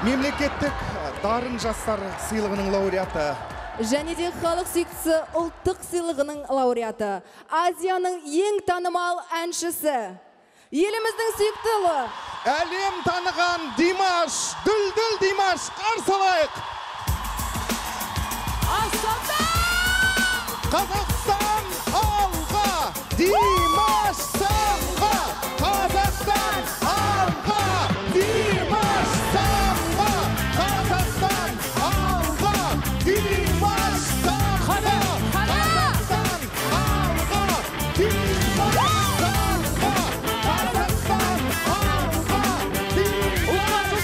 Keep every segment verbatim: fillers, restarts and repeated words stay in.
Мемлекеттік дарын жастар сыйлығының лауреаты. Және де халық сүйіктісі ұлттық сыйлығының лауреаты. Азияның ең танымал әншісі. Еліміздің сүйікті ұлы. Әлем таныған Димаш, дүлдүл Димаш, қарсы алайық. Қазақстан алға, Димаш самға. Қазақстан алға, Димаш самға. Қазақстан алға, Димаш самға. Қазақстан алға, Димаш самға. Қазақстан алға, Димаш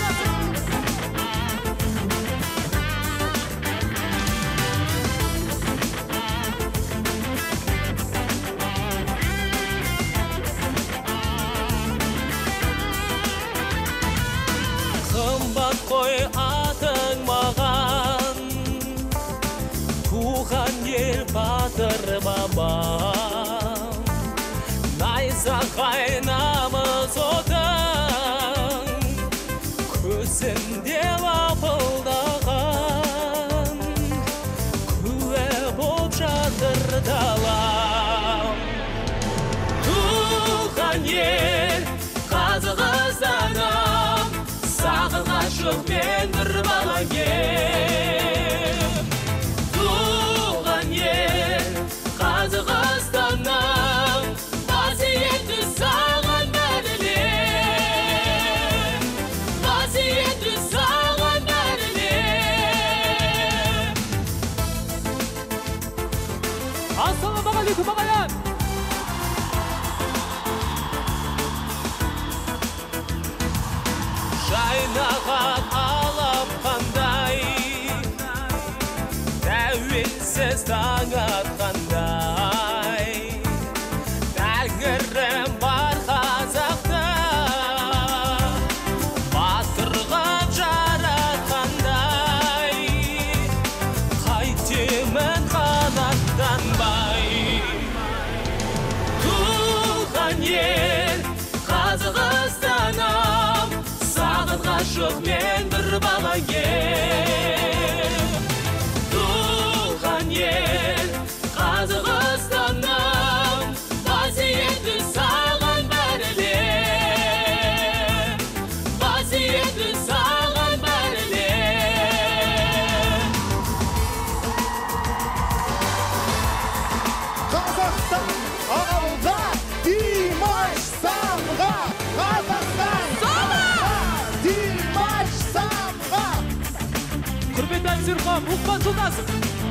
Қымбат қой атың маған, туған ел батыр бабам. Найзағай намыс отың, көзінде лапылдаған, куә боп жатыр далам. Туған ел Қазақстаным, сағынғашық мен бір бала ем. Туған ел Қазақстаным, қасиетті саған бәрілем. Қасиетті саған бәрілем. Ассалаумағалейкум ағайын. Жайнаған алап қандай, тәуелсіз таң атқандай. Тәңірім бар қазақта, батырға жаратқандай. Қайтемін қанаттанбай. Туған ел Қазақстаным, сағынғашық мен бір бала ем. Туған ел Қазақстаным, қасиетті саған бәрілем. Қасиетті саған бәрілем. Қазақстан алға, Димаш самға. Қазақстан алға, Димаш самға. Құрметті әншірқам, ұқпан жылдасың.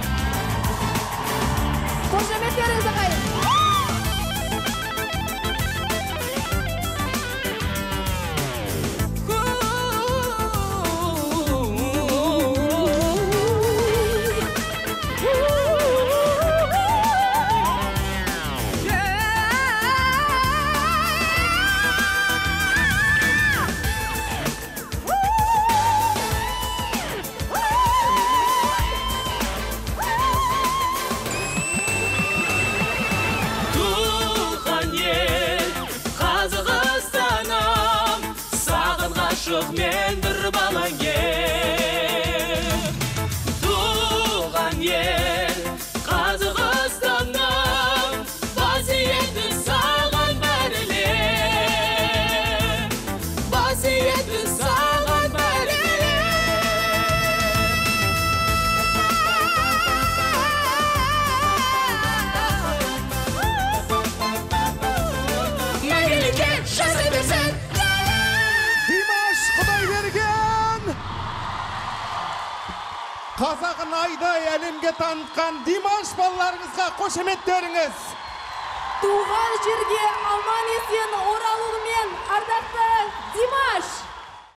Қошеметтеріңіз ағайын. Мен бір бала ем. Туған ел Қазақстаным, қасиетті саған бәрілем. Қасиетті саған бәрілем. Мәңгілікке жасай берсін. Димаш Құдайберген! Қазағын айдай әлемге танытқан Димаш балаларыңызға қошеметтеріңіз. Туған жерге аман есен оралуымен ардақты Димаш!